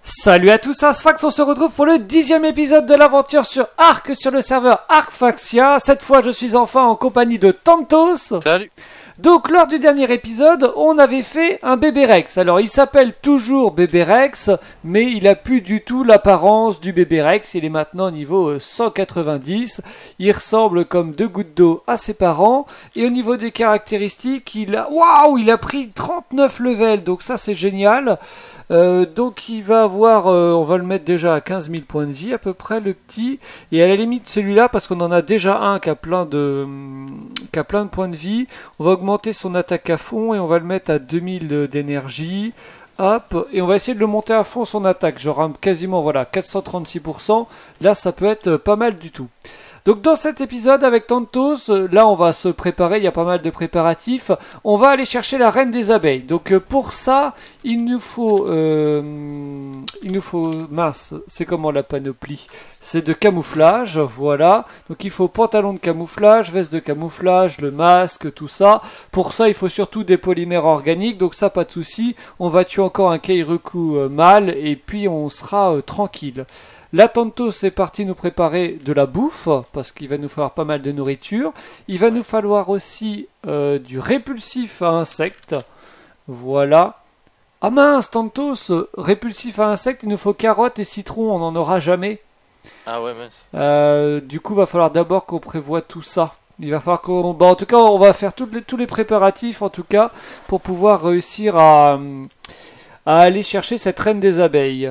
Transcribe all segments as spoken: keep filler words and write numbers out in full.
Salut à tous, c'est Asfax, on se retrouve pour le dixième épisode de l'aventure sur Ark sur le serveur Arkfaxia. Cette fois je suis enfin en compagnie de Tantos. Salut. Donc lors du dernier épisode, on avait fait un bébé Rex. Alors il s'appelle toujours bébé Rex, mais il a plus du tout l'apparence du bébé Rex. Il est maintenant niveau cent quatre-vingt-dix. Il ressemble comme deux gouttes d'eau à ses parents. Et au niveau des caractéristiques, il a, waouh, il a pris trente-neuf levels. Donc ça c'est génial. Euh, donc il va avoir, euh, on va le mettre déjà à quinze mille points de vie à peu près le petit, et à la limite celui-là parce qu'on en a déjà un qui a plein de, qui a plein de points de vie, on va augmenter son attaque à fond et on va le mettre à deux mille d'énergie, hop, et on va essayer de le monter à fond son attaque, genre quasiment voilà quatre cent trente-six pour cent, là ça peut être pas mal du tout. Donc dans cet épisode avec Tantos, là on va se préparer, il y a pas mal de préparatifs. On va aller chercher la reine des abeilles. Donc pour ça, il nous faut, euh, il nous faut, mince, c'est comment la panoplie? C'est de camouflage, voilà. Donc il faut pantalon de camouflage, veste de camouflage, le masque, tout ça. Pour ça, il faut surtout des polymères organiques, donc ça pas de souci. On va tuer encore un Keiruku euh, mâle et puis on sera euh, tranquille. Là, Tantos est parti nous préparer de la bouffe, parce qu'il va nous falloir pas mal de nourriture. Il va nous falloir aussi euh, du répulsif à insectes. Voilà. Ah mince, Tantos, répulsif à insectes, il nous faut carottes et citron, on n'en aura jamais. Ah ouais, mince. Euh, du coup, il va falloir d'abord qu'on prévoie tout ça. Il va falloir qu'on... Bah, en tout cas, on va faire toutes les, tous les préparatifs, en tout cas, pour pouvoir réussir à, à aller chercher cette reine des abeilles.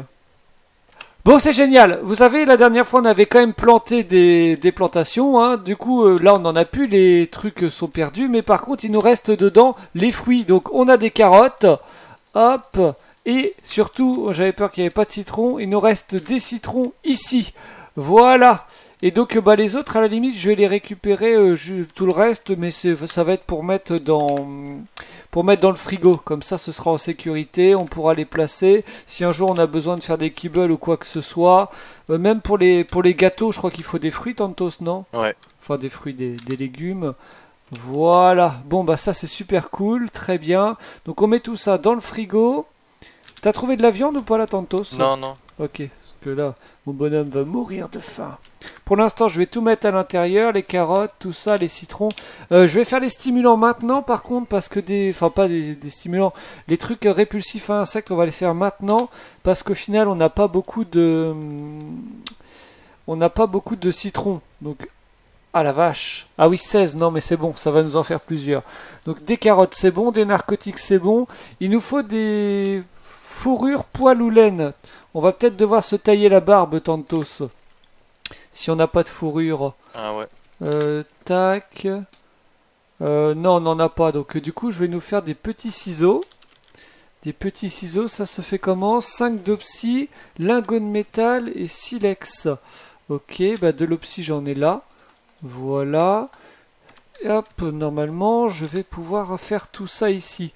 Bon, c'est génial. Vous savez, la dernière fois, on avait quand même planté des, des plantations. Hein. Du coup, euh, là, on n'en a plus. Les trucs sont perdus. Mais par contre, il nous reste dedans les fruits. Donc, on a des carottes. Hop. Et surtout, j'avais peur qu'il n'y avait pas de citron. Il nous reste des citrons ici. Voilà. Et donc, bah, les autres, à la limite, je vais les récupérer euh, je, tout le reste. Mais ça va être pour mettre dans... pour mettre dans le frigo, comme ça ce sera en sécurité, on pourra les placer, si un jour on a besoin de faire des kibbles ou quoi que ce soit, euh, même pour les, pour les gâteaux, je crois qu'il faut des fruits, Tantos, non? Ouais. Enfin des fruits, des, des légumes, voilà, bon bah ça c'est super cool, très bien, donc on met tout ça dans le frigo. T'as trouvé de la viande ou pas là, Tantos? Non, non. Ok, parce que là, mon bonhomme va mourir de faim. Pour l'instant, je vais tout mettre à l'intérieur, les carottes, tout ça, les citrons. Euh, je vais faire les stimulants maintenant, par contre, parce que des... Enfin, pas des, des stimulants. Les trucs répulsifs à insectes, on va les faire maintenant, parce qu'au final, on n'a pas beaucoup de... On n'a pas beaucoup de citrons. Donc... Ah la vache. Ah oui, seize, non mais c'est bon, ça va nous en faire plusieurs. Donc des carottes, c'est bon, des narcotiques, c'est bon. Il nous faut des fourrures, poils ou laine. On va peut-être devoir se tailler la barbe, Tantos. Si on n'a pas de fourrure. Ah ouais. Euh, tac. Euh, non, on n'en a pas. Donc du coup, je vais nous faire des petits ciseaux. Des petits ciseaux, ça se fait comment? cinq d'opsie, lingot de métal et silex. Ok, bah de l'opsie, j'en ai là. Voilà. Et hop, normalement, je vais pouvoir faire tout ça ici.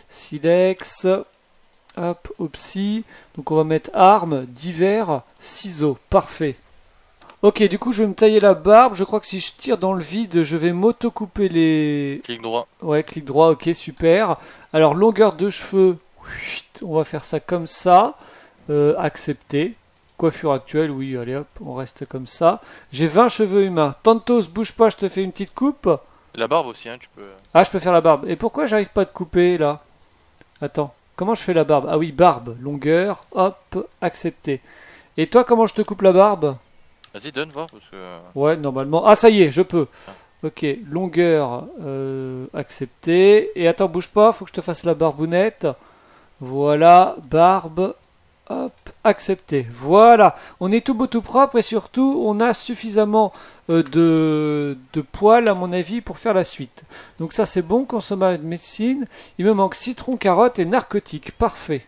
Silex. Hop, opsie. Donc on va mettre armes, divers, ciseaux. Parfait. Ok, du coup je vais me tailler la barbe. Je crois que si je tire dans le vide, je vais m'auto-couper les... Clic droit. Ouais, clic droit, ok, super. Alors longueur de cheveux, on va faire ça comme ça. Euh, accepter. Coiffure actuelle, oui, allez hop, on reste comme ça. J'ai vingt cheveux humains. Tantos, bouge pas, je te fais une petite coupe. La barbe aussi, hein, tu peux... Ah, je peux faire la barbe. Et pourquoi j'arrive pas à te couper, là? Attends, comment je fais la barbe? Ah oui, barbe, longueur, hop, accepter. Et toi, comment je te coupe la barbe? Vas-y, donne voir, parce que... Ouais, normalement. Ah, ça y est, je peux. Ok, longueur, euh, accepter. Et attends, bouge pas, faut que je te fasse la barbounette. Voilà, barbe, hop, accepter. Voilà, on est tout beau, tout propre et surtout, on a suffisamment euh, de, de poils, à mon avis, pour faire la suite. Donc ça, c'est bon, consommable de médecine. Il me manque citron, carotte et narcotique. Parfait.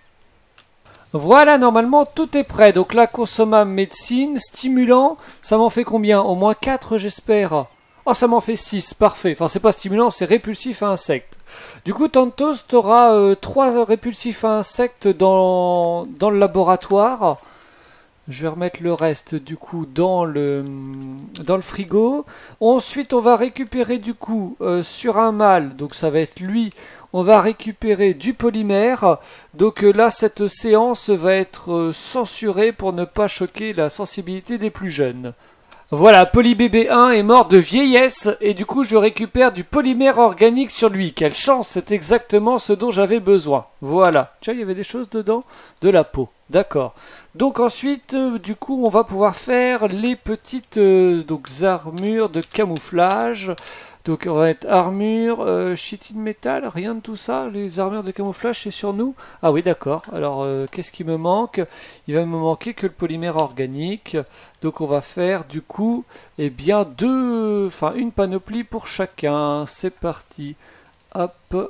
Voilà, normalement tout est prêt. Donc là, consommable médecine, stimulant, ça m'en fait combien? Au moins quatre, j'espère. Oh, ça m'en fait six, parfait. Enfin, c'est pas stimulant, c'est répulsif à insectes. Du coup, Tantos, tu auras euh, trois répulsifs à insectes dans, dans le laboratoire. Je vais remettre le reste du coup dans le, dans le frigo. Ensuite, on va récupérer du coup euh, sur un mâle, donc ça va être lui. on va récupérer du polymère. Donc euh, là, cette séance va être euh, censurée pour ne pas choquer la sensibilité des plus jeunes. Voilà, PolyBB un est mort de vieillesse et du coup je récupère du polymère organique sur lui. Quelle chance, c'est exactement ce dont j'avais besoin. Voilà, tiens, il y avait des choses dedans, de la peau, d'accord. Donc ensuite, euh, du coup, on va pouvoir faire les petites euh, donc, armures de camouflage. Donc on va être armure, euh, chitine métal, rien de tout ça. Les armures de camouflage, c'est sur nous. Ah oui, d'accord. Alors, euh, qu'est-ce qui me manque? Il va me manquer que le polymère organique. Donc on va faire du coup, eh bien, deux, enfin une panoplie pour chacun. C'est parti. Hop.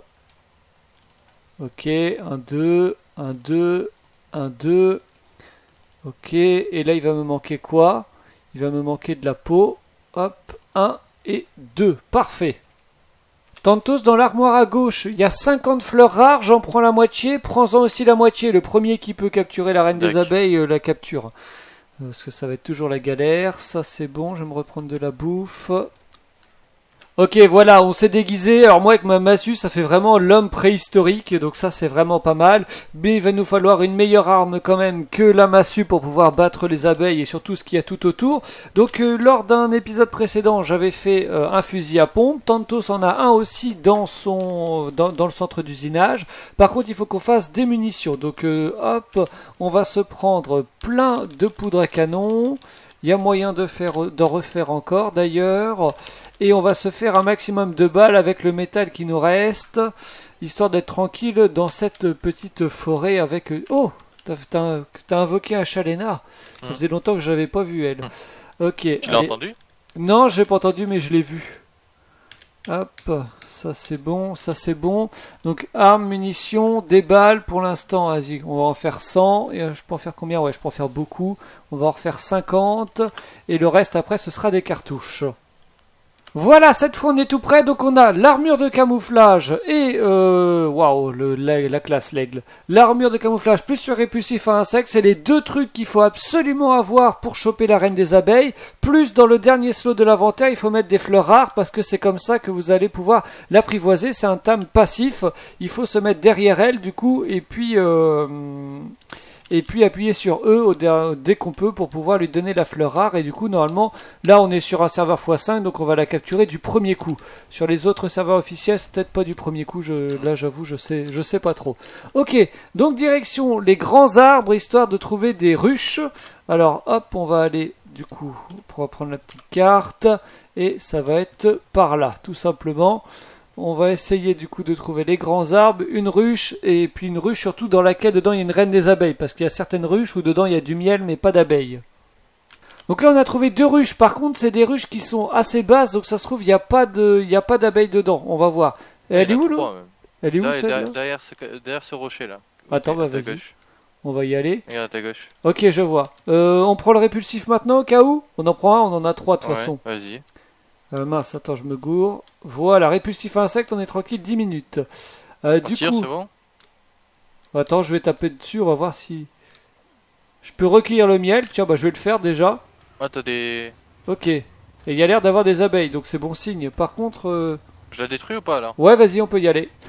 Ok, un, deux, un, deux, un, deux. Ok, et là il va me manquer quoi? Il va me manquer de la peau. Hop, un. Et deux. Parfait. Tantos, dans l'armoire à gauche, il y a cinquante fleurs rares, j'en prends la moitié, prends-en aussi la moitié. Le premier qui peut capturer la reine des abeilles, euh, la capture. Parce que ça va être toujours la galère. Ça c'est bon, je vais me reprendre de la bouffe. Ok, voilà, on s'est déguisé. Alors moi avec ma massue, ça fait vraiment l'homme préhistorique, donc ça c'est vraiment pas mal. Mais il va nous falloir une meilleure arme quand même que la massue pour pouvoir battre les abeilles et surtout ce qu'il y a tout autour. Donc euh, lors d'un épisode précédent, j'avais fait euh, un fusil à pompe. Tantos en a un aussi dans son dans, dans le centre d'usinage. Par contre, il faut qu'on fasse des munitions. Donc euh, hop, on va se prendre plein de poudre à canon. Il y a moyen de faire d'en refaire encore d'ailleurs. Et on va se faire un maximum de balles avec le métal qui nous reste, histoire d'être tranquille dans cette petite forêt avec... Oh, t'as, t'as, t'as invoqué un Chalena. Ça mmh. faisait longtemps que je l'avais pas vu, elle. Mmh. Ok. Tu l'as entendu? Non, je l'ai pas entendu, mais je l'ai vu. Hop, ça c'est bon, ça c'est bon. Donc armes, munitions, des balles pour l'instant. Vas-y, on va en faire cent. Et je peux en faire combien? Ouais, je peux en faire beaucoup. On va en faire cinquante. Et le reste après, ce sera des cartouches. Voilà, cette fois on est tout prêt, donc on a l'armure de camouflage et, euh, waouh, la, la classe l'aigle. L'armure de camouflage plus le répulsif à insectes, c'est les deux trucs qu'il faut absolument avoir pour choper la reine des abeilles. Plus dans le dernier slot de l'inventaire, il faut mettre des fleurs rares parce que c'est comme ça que vous allez pouvoir l'apprivoiser. C'est un tam passif, il faut se mettre derrière elle du coup et puis... Euh, et puis appuyer sur E dès qu'on peut pour pouvoir lui donner la fleur rare. Et du coup, normalement, là, on est sur un serveur fois cinq, donc on va la capturer du premier coup. Sur les autres serveurs officiels, c'est peut-être pas du premier coup. Je, là, j'avoue, je sais, je sais pas trop. Ok, donc direction les grands arbres, histoire de trouver des ruches. Alors, hop, on va aller, du coup, on va prendre la petite carte. Et ça va être par là, tout simplement. On va essayer du coup de trouver les grands arbres, une ruche, et puis une ruche surtout dans laquelle dedans il y a une reine des abeilles, parce qu'il y a certaines ruches où dedans il y a du miel mais pas d'abeilles. Donc là on a trouvé deux ruches, par contre c'est des ruches qui sont assez basses, donc ça se trouve il n'y a pas de, il y a pas d'abeilles dedans, on va voir. Elle est où là? Elle est où celle-là? Derrière ce, derrière ce rocher là. Attends, bah vas-y. On va y aller. Regarde à ta gauche. Ok, je vois. Euh, on prend le répulsif maintenant au cas où? On en prend un, on en a trois de toute ouais, façon. Vas-y. Euh, mince, attends, je me gourre. Voilà, répulsif à insectes, on est tranquille, dix minutes. Euh, du tire, coup... c'est bon. Attends, je vais taper dessus, on va voir si... Je peux recueillir le miel, tiens, bah je vais le faire déjà. Ah, t'as des... Ok. Et il y a l'air d'avoir des abeilles, donc c'est bon signe. Par contre... Euh... Je la détruis ou pas, là? Ouais, vas-y, on peut y aller.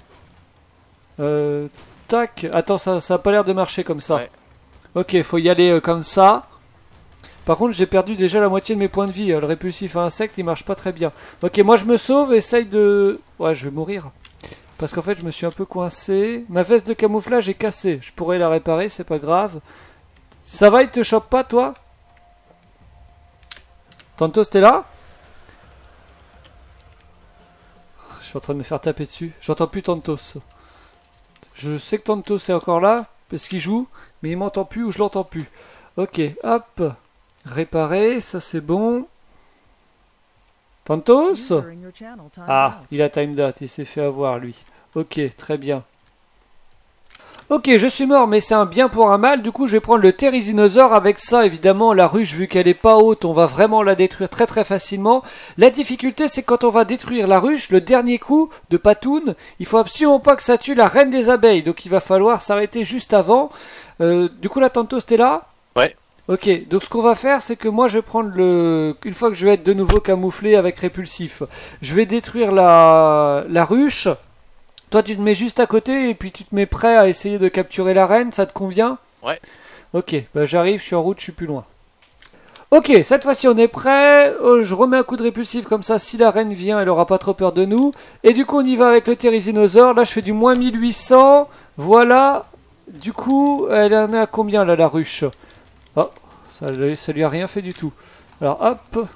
Euh... Tac. Attends, ça, ça a pas l'air de marcher comme ça. Ouais. Ok, faut y aller euh, comme ça. Par contre, j'ai perdu déjà la moitié de mes points de vie. Le répulsif à insectes, il marche pas très bien. Ok, moi je me sauve, essaye de... Ouais, je vais mourir. Parce qu'en fait, je me suis un peu coincé. Ma veste de camouflage est cassée. Je pourrais la réparer, c'est pas grave. Ça va, il te chope pas, toi? Tantos, t'es là? Je suis en train de me faire taper dessus. J'entends plus Tantos. Je sais que Tantos est encore là, parce qu'il joue, mais il m'entend plus ou je l'entends plus. Ok, hop. Réparer, ça c'est bon. Tantos? Ah, il a time date, il s'est fait avoir lui. Ok, très bien. Ok, je suis mort, mais c'est un bien pour un mal. Du coup, je vais prendre le Therizinosaure. Avec ça, évidemment, la ruche, vu qu'elle est pas haute, on va vraiment la détruire très très facilement. La difficulté, c'est quand on va détruire la ruche, le dernier coup de Patoun, il faut absolument pas que ça tue la reine des abeilles. Donc, il va falloir s'arrêter juste avant. Euh, du coup, là, Tantos, t'es là? Ouais. Ok, donc ce qu'on va faire, c'est que moi je vais prendre le... Une fois que je vais être de nouveau camouflé avec répulsif, je vais détruire la, la ruche. Toi, tu te mets juste à côté et puis tu te mets prêt à essayer de capturer la reine, ça te convient? Ouais. Ok, bah j'arrive, je suis en route, je suis plus loin. Ok, cette fois-ci on est prêt. Euh, je remets un coup de répulsif comme ça, si la reine vient, elle aura pas trop peur de nous. Et du coup, on y va avec le Therizinosaure. Là, je fais du moins mille huit cents. Voilà. Du coup, elle en est à combien là, la ruche? Oh, ça, ça lui a rien fait du tout. Alors, hop.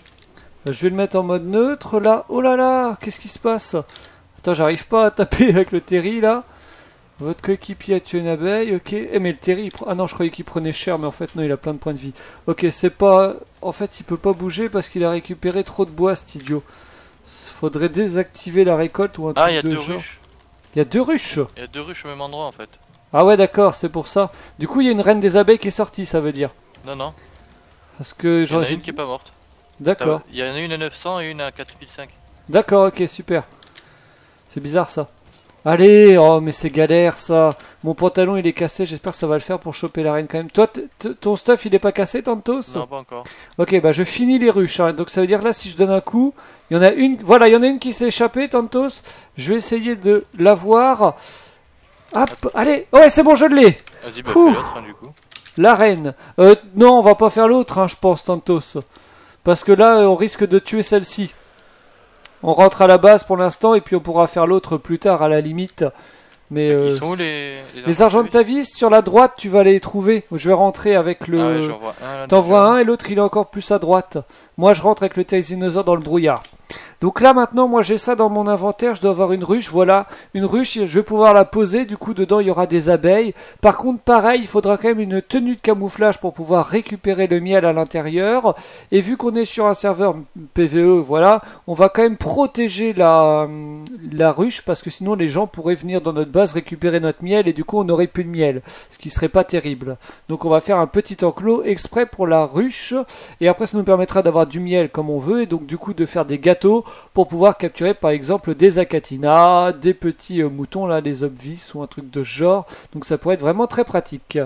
Je vais le mettre en mode neutre là. Oh là là, qu'est-ce qui se passe? Attends, j'arrive pas à taper avec le Terry là. Votre coéquipier a tué une abeille, ok. Eh mais le Terry, il pre... ah non, je croyais qu'il prenait cher, mais en fait non, il a plein de points de vie. Ok, c'est pas... En fait, il peut pas bouger parce qu'il a récupéré trop de bois, cet idiot. Faudrait désactiver la récolte ou un Ah, truc il y a de deux genre. ruches. Il y a deux ruches. Il y a deux ruches au même endroit en fait. Ah ouais, d'accord, c'est pour ça. Du coup, il y a une reine des abeilles qui est sortie, ça veut dire. Non, non. Parce que... Il y en a j'ai- une qui est pas morte. D'accord. Il y en a une à neuf cents et une à quatre mille cinq. D'accord, ok, super. C'est bizarre ça. Allez, oh mais c'est galère ça. Mon pantalon il est cassé, j'espère que ça va le faire pour choper la reine quand même. Toi, t- t- ton stuff il est pas cassé, Tantos? Non, pas encore. Ok, bah je finis les ruches. hein. Donc ça veut dire là, si je donne un coup, il y en a une. Voilà, il y en a une qui s'est échappée, Tantos. Je vais essayer de l'avoir. Hop, allez. Ouais, c'est bon, je l'ai. Vas-y, bah Ouh. fais l'autre hein, du coup. La reine. Euh, non, on va pas faire l'autre, hein, je pense, Tantos. Parce que là, on risque de tuer celle-ci. On rentre à la base pour l'instant et puis on pourra faire l'autre plus tard à la limite. Mais euh, Ils sont où les... les argentavis sur la droite, tu vas les trouver. Je vais rentrer avec le. Ah ouais, j'en vois un là. T'en déjà. vois un et l'autre il est encore plus à droite. Moi je rentre avec le Therizinosaure dans le brouillard. Donc là maintenant moi j'ai ça dans mon inventaire, je dois avoir une ruche, voilà, une ruche, je vais pouvoir la poser, du coup dedans il y aura des abeilles. Par contre pareil, il faudra quand même une tenue de camouflage pour pouvoir récupérer le miel à l'intérieur. Et vu qu'on est sur un serveur P V E, voilà, on va quand même protéger la, la ruche parce que sinon les gens pourraient venir dans notre base récupérer notre miel et du coup on n'aurait plus de miel, ce qui serait pas terrible. Donc on va faire un petit enclos exprès pour la ruche et après ça nous permettra d'avoir du miel comme on veut et donc du coup de faire des gâteaux pour pouvoir capturer par exemple des acatina, des petits euh, moutons là, des obvis ou un truc de ce genre. Donc ça pourrait être vraiment très pratique.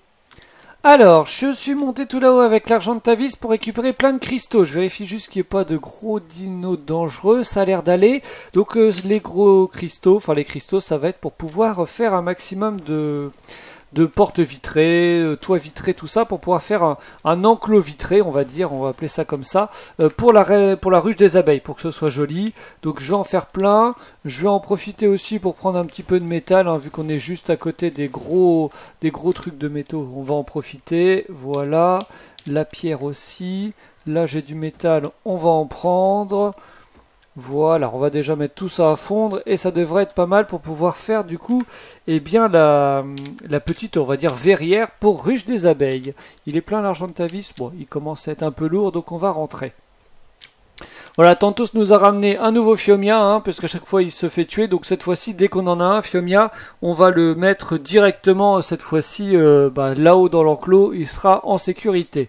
Alors, je suis monté tout là-haut avec l'argent de Tavis pour récupérer plein de cristaux. Je vérifie juste qu'il n'y ait pas de gros dinos dangereux, ça a l'air d'aller. Donc euh, les gros cristaux, enfin les cristaux, ça va être pour pouvoir faire un maximum de... de portes vitrées, euh, toits vitrés, tout ça, pour pouvoir faire un, un enclos vitré, on va dire, on va appeler ça comme ça, euh, pour, la, ra- pour la ruche des abeilles, pour que ce soit joli. Donc je vais en faire plein, je vais en profiter aussi pour prendre un petit peu de métal, hein, vu qu'on est juste à côté des gros, des gros trucs de métaux, on va en profiter, voilà, la pierre aussi, là j'ai du métal, on va en prendre... Voilà, on va déjà mettre tout ça à fondre et ça devrait être pas mal pour pouvoir faire du coup eh bien la, la petite, on va dire, verrière pour ruche des abeilles. Il est plein l'argent de Tavis, bon, il commence à être un peu lourd donc on va rentrer. Voilà, Tantos nous a ramené un nouveau Phiomia, hein, parce qu'à chaque fois il se fait tuer, donc cette fois-ci, dès qu'on en a un Phiomia, on va le mettre directement, cette fois-ci, euh, bah, là-haut dans l'enclos, il sera en sécurité.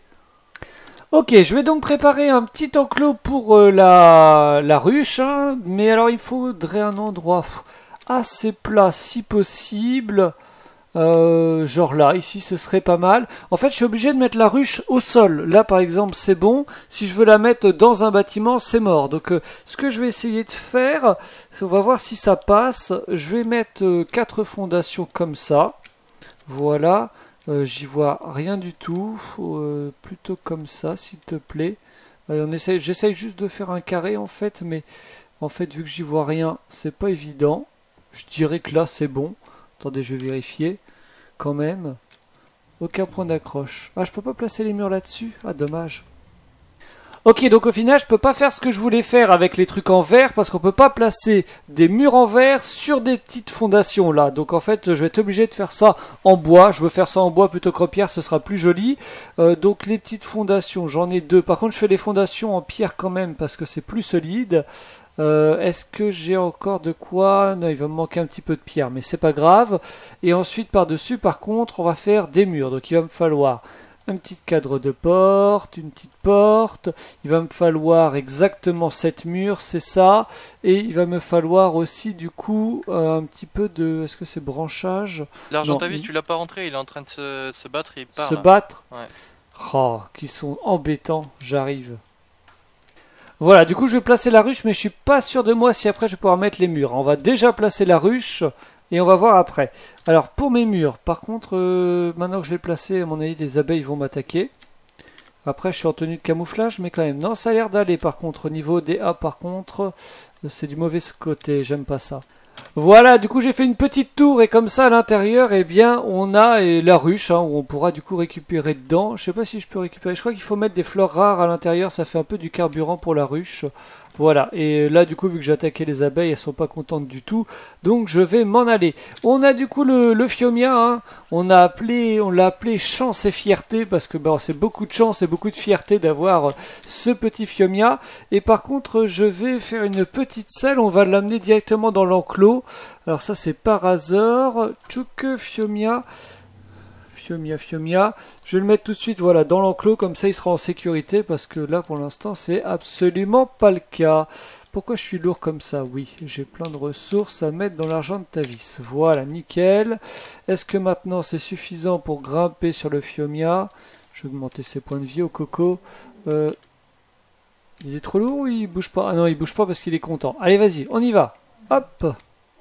Ok, je vais donc préparer un petit enclos pour euh, la, la ruche, hein, mais alors il faudrait un endroit pff, assez plat si possible, euh, genre là, ici ce serait pas mal. En fait je suis obligé de mettre la ruche au sol, là par exemple c'est bon, si je veux la mettre dans un bâtiment c'est mort. Donc euh, ce que je vais essayer de faire, on va voir si ça passe, je vais mettre euh, quatre fondations comme ça, voilà. Euh, J'y vois rien du tout, euh, plutôt comme ça s'il te plaît. Euh, on essaye, j'essaye juste de faire un carré en fait, mais en fait vu que j'y vois rien, c'est pas évident. Je dirais que là c'est bon. Attendez, je vais vérifier quand même. Aucun point d'accroche. Ah, je peux pas placer les murs là-dessus. Ah, dommage. Ok, donc au final, je peux pas faire ce que je voulais faire avec les trucs en verre parce qu'on peut pas placer des murs en verre sur des petites fondations là. Donc en fait, je vais être obligé de faire ça en bois. Je veux faire ça en bois plutôt qu'en pierre, ce sera plus joli. Euh, donc les petites fondations, j'en ai deux. Par contre, je fais les fondations en pierre quand même parce que c'est plus solide. Euh, Est-ce que j'ai encore de quoi? Non, il va me manquer un petit peu de pierre, mais c'est pas grave. Et ensuite, par-dessus, par contre, on va faire des murs. Donc il va me falloir un petit cadre de porte, une petite porte, il va me falloir exactement sept murs, c'est ça, et il va me falloir aussi du coup euh, un petit peu de, est-ce que c'est branchage? L'argentavis, il... tu l'as pas rentré, il est en train de se, se battre, il part. Se là. battre? Ouais. Oh, qui sont embêtants, j'arrive. Voilà, du coup je vais placer la ruche, mais je suis pas sûr de moi si après je vais pouvoir mettre les murs. On va déjà placer la ruche et on va voir après. Alors pour mes murs, par contre, euh, maintenant que je vais placer, à mon avis les abeilles vont m'attaquer. Après je suis en tenue de camouflage, mais quand même, non, ça a l'air d'aller par contre. Au niveau des A par contre, c'est du mauvais côté, j'aime pas ça. Voilà, du coup j'ai fait une petite tour et comme ça à l'intérieur, eh bien on a eh, la ruche hein, où on pourra du coup récupérer dedans. Je sais pas si je peux récupérer, je crois qu'il faut mettre des fleurs rares à l'intérieur, ça fait un peu du carburant pour la ruche. Voilà, et là du coup vu que j'ai attaqué les abeilles, elles sont pas contentes du tout, donc je vais m'en aller. On a du coup le, le Phiomia, hein. on a appelé, on l'a appelé chance et fierté parce que bon, c'est beaucoup de chance et beaucoup de fierté d'avoir ce petit Phiomia. Et par contre je vais faire une petite selle, on va l'amener directement dans l'enclos. Alors ça c'est par hasard, Tchouk Phiomia. Phiomia, Phiomia. Je vais le mettre tout de suite voilà, dans l'enclos, comme ça il sera en sécurité, parce que là pour l'instant c'est absolument pas le cas. Pourquoi je suis lourd comme ça? Oui, j'ai plein de ressources à mettre dans l'argent de ta vis. Voilà, nickel. Est-ce que maintenant c'est suffisant pour grimper sur le Phiomia? Je vais augmenter ses points de vie au coco. Euh, il est trop lourd ou il bouge pas? Ah non, il bouge pas parce qu'il est content. Allez, vas-y, on y va. Hop!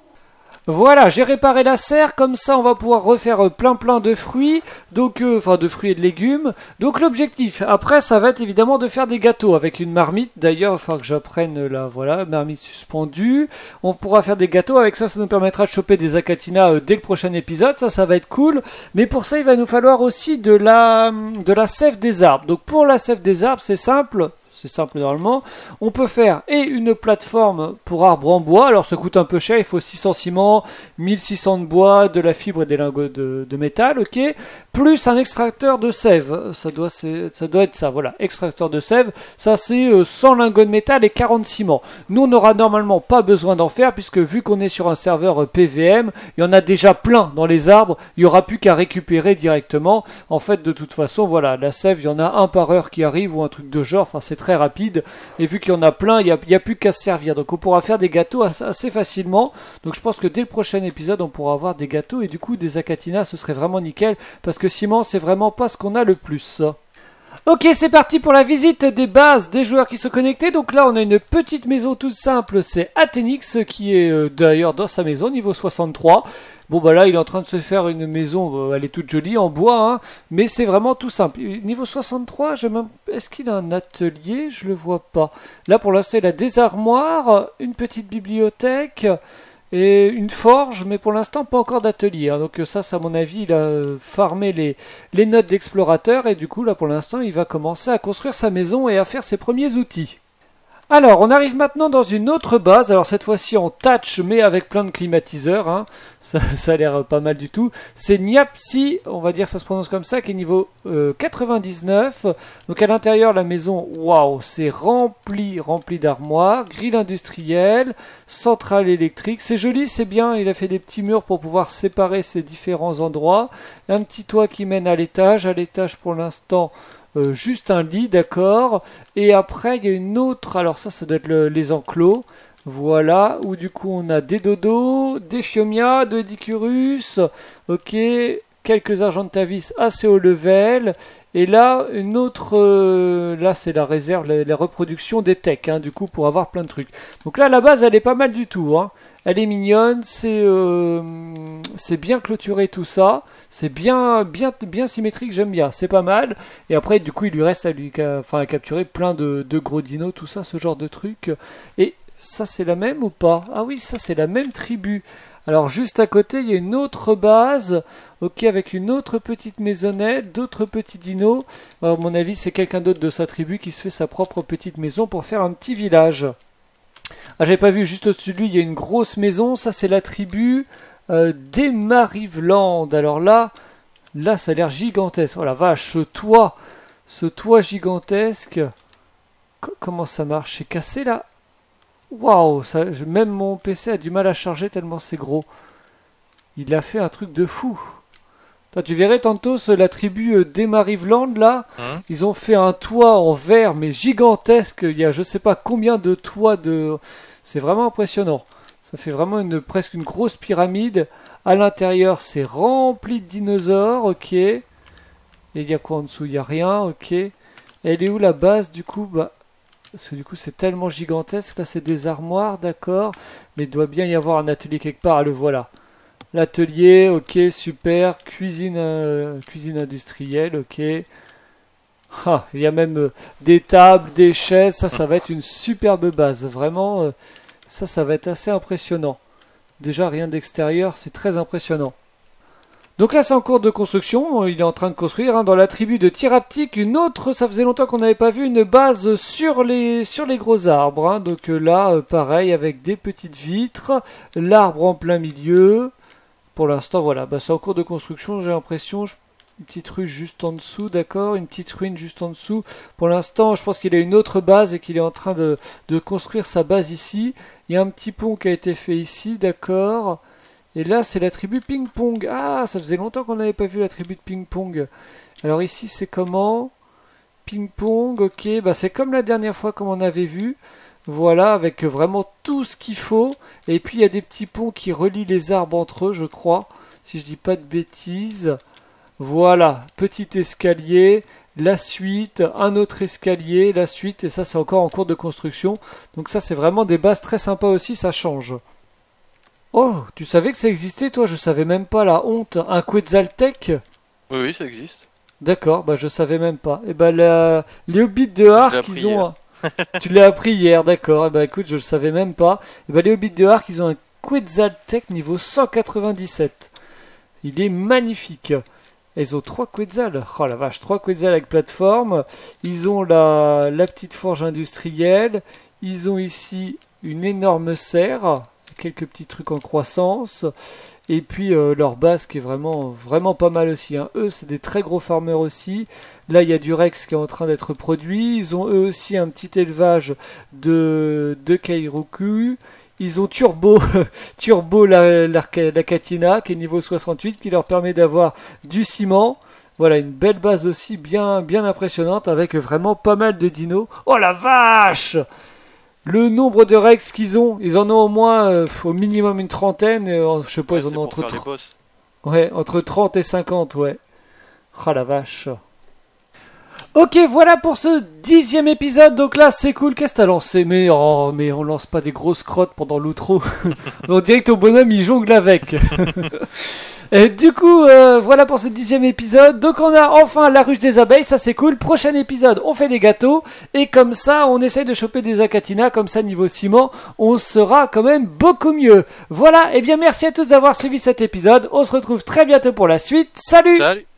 Voilà, j'ai réparé la serre, comme ça on va pouvoir refaire plein plein de fruits, donc euh, enfin de fruits et de légumes. Donc l'objectif, après ça va être évidemment de faire des gâteaux avec une marmite. D'ailleurs, il va falloir que j'apprenne la voilà, marmite suspendue. On pourra faire des gâteaux, avec ça ça nous permettra de choper des acatina euh, dès le prochain épisode, ça ça va être cool. Mais pour ça il va nous falloir aussi de la, de la sève des arbres. Donc pour la sève des arbres c'est simple. C'est simple normalement. On peut faire et une plateforme pour arbres en bois. Alors ça coûte un peu cher, il faut six cents ciment, mille six cents de bois, de la fibre et des lingots de, de métal, ok. Plus un extracteur de sève. Ça doit, ça doit être ça, voilà. Extracteur de sève, ça c'est cent lingots de métal et quarante ciment. Nous on n'aura normalement pas besoin d'en faire, puisque vu qu'on est sur un serveur P V M, il y en a déjà plein dans les arbres, il n'y aura plus qu'à récupérer directement. En fait, de toute façon, voilà, la sève, il y en a un par heure qui arrive, ou un truc de genre, enfin c'est très rapide, et vu qu'il y en a plein, il n'y a, a plus qu'à se servir, donc on pourra faire des gâteaux assez facilement. Donc je pense que dès le prochain épisode on pourra avoir des gâteaux, et du coup des acatinas, ce serait vraiment nickel, parce que ciment c'est vraiment pas ce qu'on a le plus. Ok, c'est parti pour la visite des bases des joueurs qui sont connectés. Donc là on a une petite maison toute simple, c'est Athénix qui est euh, d'ailleurs dans sa maison, niveau soixante-trois. Bon bah là il est en train de se faire une maison, euh, elle est toute jolie en bois, hein, mais c'est vraiment tout simple. Niveau soixante-trois, je même... est-ce qu'il a un atelier? Je le vois pas. Là pour l'instant il a des armoires, une petite bibliothèque et une forge, mais pour l'instant pas encore d'atelier, hein. Donc ça, ça à mon avis il a farmé les, les notes d'explorateur, et du coup là pour l'instant il va commencer à construire sa maison et à faire ses premiers outils. Alors, on arrive maintenant dans une autre base, alors cette fois-ci en thatch, mais avec plein de climatiseurs, hein. ça, ça a l'air pas mal du tout. C'est Niapsi, on va dire que ça se prononce comme ça, qui est niveau euh, quatre-vingt-dix-neuf. Donc à l'intérieur, la maison, waouh, c'est rempli, rempli d'armoires, grille industrielle, centrale électrique. C'est joli, c'est bien, il a fait des petits murs pour pouvoir séparer ces différents endroits. Un petit toit qui mène à l'étage, à l'étage pour l'instant... Euh, juste un lit, d'accord. Et après, il y a une autre. Alors ça, ça doit être le, les enclos. Voilà, où du coup, on a des dodos, des Phiomia, de Dicurus. Ok, quelques Argentavis assez haut level. Et là, une autre... Euh, là, c'est la réserve, la, la reproduction des techs, hein, du coup, pour avoir plein de trucs. Donc là, la base, elle est pas mal du tout, hein. Elle est mignonne, c'est euh, c'est bien clôturé tout ça, c'est bien, bien, bien symétrique, j'aime bien, c'est pas mal. Et après, du coup, il lui reste à, lui, enfin, à capturer plein de, de gros dinos, tout ça, ce genre de trucs. Et ça, c'est la même ou pas? Ah oui, ça, c'est la même tribu. Alors, juste à côté, il y a une autre base, ok, avec une autre petite maisonnette, d'autres petits dinos. Alors, à mon avis, c'est quelqu'un d'autre de sa tribu qui se fait sa propre petite maison pour faire un petit village. Ah, j'avais pas vu, juste au-dessus de lui, il y a une grosse maison. Ça, c'est la tribu euh, des Marivland. Alors là, là, ça a l'air gigantesque. Oh la vache, ce toit, ce toit gigantesque. C comment ça marche? C'est cassé, là? Waouh, même mon P C a du mal à charger tellement c'est gros. Il a fait un truc de fou. Toi, tu verrais tantôt la tribu euh, des Marivland, là, hein, ils ont fait un toit en verre, mais gigantesque. Il y a je sais pas combien de toits de... C'est vraiment impressionnant. Ça fait vraiment une, presque une grosse pyramide. À l'intérieur, c'est rempli de dinosaures, ok. Et il y a quoi en dessous? Il n'y a rien, ok. Elle est où la base, du coup? Bah, Parce que du coup c'est tellement gigantesque. Là c'est des armoires, d'accord. Mais il doit bien y avoir un atelier quelque part. Ah, le voilà. L'atelier, ok, super. Cuisine, euh, cuisine industrielle, ok. Ah, il y a même euh, des tables, des chaises. Ça, ça va être une superbe base. Vraiment, euh, ça, ça va être assez impressionnant. Déjà, rien d'extérieur, c'est très impressionnant. Donc là, c'est en cours de construction. Il est en train de construire hein, dans la tribu de Tiraptic une autre. Ça faisait longtemps qu'on n'avait pas vu une base sur les, sur les gros arbres. Hein. Donc euh, là, euh, pareil, avec des petites vitres. L'arbre en plein milieu. Pour l'instant, voilà, bah, c'est en cours de construction, j'ai l'impression. Je... Une petite rue juste en dessous, d'accord. Une petite ruine juste en dessous. Pour l'instant, je pense qu'il a une autre base et qu'il est en train de, de construire sa base ici. Il y a un petit pont qui a été fait ici, d'accord. Et là, c'est la tribu Ping Pong. Ah, ça faisait longtemps qu'on n'avait pas vu la tribu de Ping Pong. Alors ici, c'est comment? Ping Pong, ok. Bah, c'est comme la dernière fois comme on avait vu. Voilà, avec vraiment tout ce qu'il faut. Et puis il y a des petits ponts qui relient les arbres entre eux, je crois. Si je dis pas de bêtises. Voilà, petit escalier, la suite, un autre escalier, la suite. Et ça, c'est encore en cours de construction. Donc ça, c'est vraiment des bases très sympas aussi, ça change. Oh, tu savais que ça existait, toi? Je savais même pas, la honte. Un Quetzaltech? Oui, oui, ça existe. D'accord, bah je savais même pas. Et bah la... les Hobbits de Ark, ils ont... Un... Tu l'as appris hier, d'accord. Eh ben écoute, je le savais même pas. Et ben les Hobbits de Ark, ils ont un Quetzaltech niveau cent quatre-vingt-dix-sept. Il est magnifique. Et ils ont trois Quetzals. Oh la vache, trois Quetzals avec plateforme. Ils ont la, la petite forge industrielle. Ils ont ici une énorme serre. Quelques petits trucs en croissance. Et puis euh, leur base qui est vraiment, vraiment pas mal aussi. Hein. Eux, c'est des très gros farmers aussi. Là, il y a du Rex qui est en train d'être produit. Ils ont eux aussi un petit élevage de, de Kairoku. Ils ont Turbo, Turbo la, la, la Katina qui est niveau soixante-huit qui leur permet d'avoir du ciment. Voilà, une belle base aussi bien, bien impressionnante avec vraiment pas mal de dinos. Oh la vache! Le nombre de Rex qu'ils ont, ils en ont au moins euh, au minimum une trentaine. Euh, je sais pas, Ouais, ils en c'est ont pour entre, faire tr- les boss. ouais, entre trente et cinquante, ouais. Oh la vache. Ok, voilà pour ce dixième épisode. Donc là, c'est cool. Qu'est-ce que t'as lancé? Mais, oh, mais on lance pas des grosses crottes pendant l'outro. On dirait que ton bonhomme, il jongle avec. Et du coup, euh, voilà pour ce dixième épisode. Donc on a enfin la ruche des abeilles, ça c'est cool. Prochain épisode, on fait des gâteaux. Et comme ça, on essaye de choper des Acatina. Comme ça, niveau ciment, on sera quand même beaucoup mieux. Voilà, et bien merci à tous d'avoir suivi cet épisode. On se retrouve très bientôt pour la suite. Salut! Salut!